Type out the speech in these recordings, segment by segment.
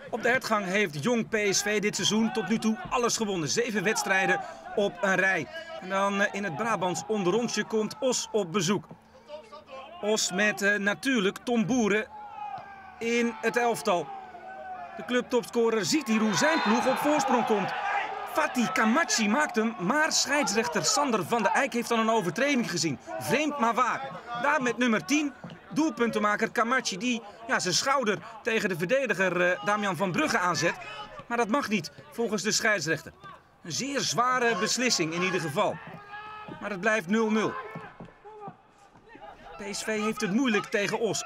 Op de hertgang heeft Jong PSV dit seizoen tot nu toe alles gewonnen. 7 wedstrijden op een rij. En dan in het Brabants onderrondje komt Os op bezoek. Os met natuurlijk Tom Boeren in het elftal. De clubtopscorer ziet hier hoe zijn ploeg op voorsprong komt. Fatih Kamachi maakt hem, maar scheidsrechter Sander van der Eyck heeft dan een overtreding gezien. Vreemd maar waar. Daar met nummer 10, doelpuntenmaker Kamachi, die zijn schouder tegen de verdediger Damian van Brugge aanzet. Maar dat mag niet, volgens de scheidsrechter. Een zeer zware beslissing in ieder geval. Maar het blijft 0-0. PSV heeft het moeilijk tegen Os.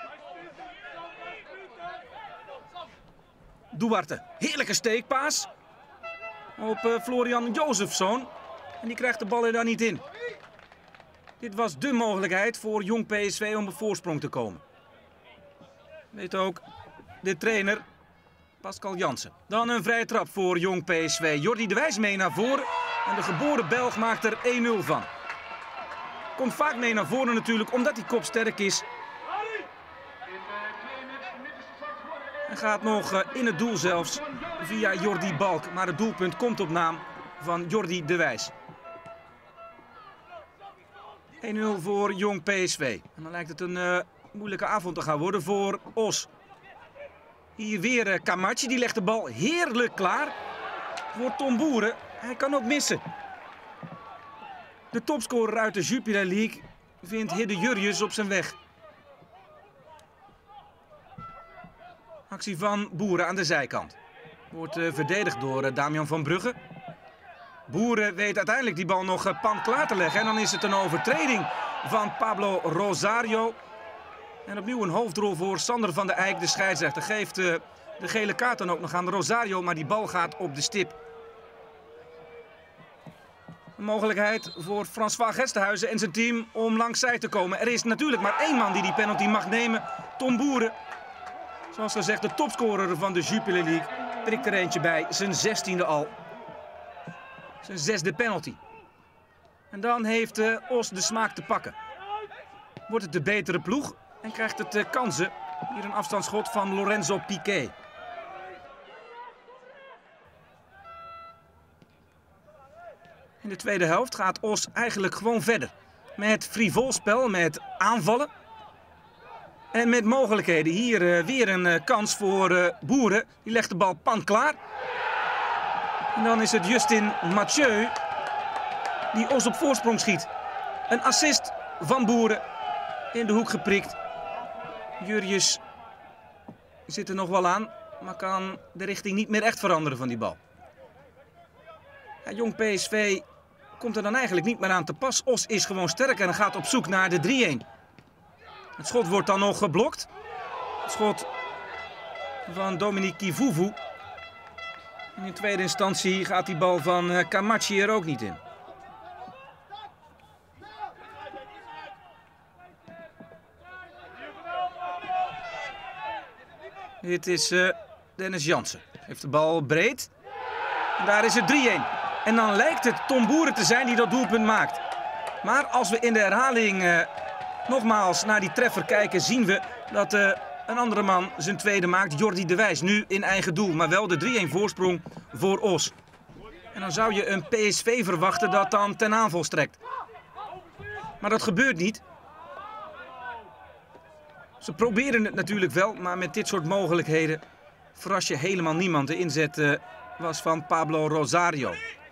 Duarte, heerlijke steekpaas op Florian Jozefzoon. En die krijgt de bal er dan niet in. Dit was dé mogelijkheid voor Jong PSV om op voorsprong te komen. Weet ook de trainer Pascal Jansen. Dan een vrije trap voor Jong PSV. Jordi de Wijs mee naar voren. En de geboren Belg maakt er 1-0 van. Komt vaak mee naar voren natuurlijk omdat hij kopsterk is. En gaat nog in het doel zelfs via Jordi Balk. Maar het doelpunt komt op naam van Jordi de Wijs. 1-0 voor Jong PSV. En dan lijkt het een moeilijke avond te gaan worden voor Os. Hier weer Kamachi, die legt de bal heerlijk klaar voor Tom Boeren. Hij kan ook missen. De topscorer uit de Jupiler League vindt Hidde Jurrius op zijn weg. Actie van Boeren aan de zijkant. Wordt verdedigd door Damian van Brugge. Boeren weet uiteindelijk die bal nog pan klaar te leggen. En dan is het een overtreding van Pablo Rosario. En opnieuw een hoofdrol voor Sander van der Eyck. De scheidsrechter geeft de gele kaart dan ook nog aan Rosario. Maar die bal gaat op de stip. Een mogelijkheid voor François Gestenhuizen en zijn team om langs zij te komen. Er is natuurlijk maar één man die die penalty mag nemen. Tom Boeren. Zoals gezegd, de topscorer van de Jupiler League. Prikt er eentje bij, zijn 16e al. Zijn 6e penalty. En dan heeft Os de smaak te pakken. Wordt het de betere ploeg en krijgt het kansen. Hier een afstandsschot van Lorenzo Piqué. In de tweede helft gaat Os eigenlijk gewoon verder. Met frivol spel, met aanvallen. En met mogelijkheden. Hier weer een kans voor Boeren. Die legt de bal pan klaar. En dan is het Justin Mathieu die Os op voorsprong schiet. Een assist van Boeren. In de hoek geprikt. Jurrius zit er nog wel aan. Maar kan de richting niet meer echt veranderen van die bal. Ja, Jong PSV komt er dan eigenlijk niet meer aan te pas. Os is gewoon sterker en gaat op zoek naar de 3-1. Het schot wordt dan nog geblokt. Het schot van Dominique Kivuvu. In tweede instantie gaat die bal van Kamachi er ook niet in. Dit is Dennis Jansen. Heeft de bal breed. En daar is het 3-1. En dan lijkt het Tom Boeren te zijn die dat doelpunt maakt. Maar als we in de herhaling nogmaals naar die treffer kijken, zien we dat een andere man zijn tweede maakt. Jordi de Wijs, nu in eigen doel. Maar wel de 3-1 voorsprong voor Os. En dan zou je een PSV verwachten dat dan ten aanval strekt. Maar dat gebeurt niet. Ze proberen het natuurlijk wel, maar met dit soort mogelijkheden verras je helemaal niemand. De inzet was van Pablo Rosario.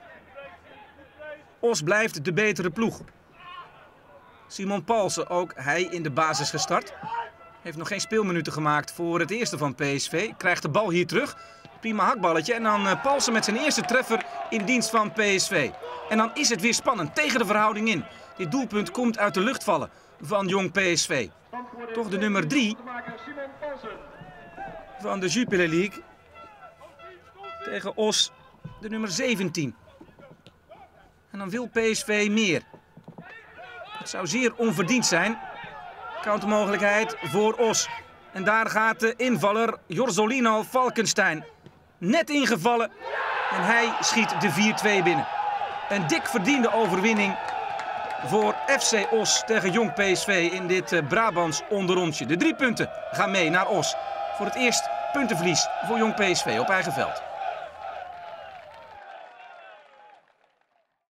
Os blijft de betere ploeg. Simon Paulsen, ook hij in de basis gestart. Heeft nog geen speelminuten gemaakt voor het eerste van PSV. Krijgt de bal hier terug. Prima hakballetje. En dan Paulsen met zijn eerste treffer in dienst van PSV. En dan is het weer spannend tegen de verhouding in. Dit doelpunt komt uit de lucht vallen van Jong PSV. Toch de nummer 3 van de Jupiler League. Tegen Os de nummer 17. En dan wil PSV meer. Het zou zeer onverdiend zijn. Countermogelijkheid voor Os. En daar gaat de invaller Jorzolino Valkenstein. Net ingevallen. En hij schiet de 4-2 binnen. Een dik verdiende overwinning voor FC Os tegen Jong PSV in dit Brabants onderrondje. De 3 punten gaan mee naar Os. Voor het eerst puntenverlies voor Jong PSV op eigen veld.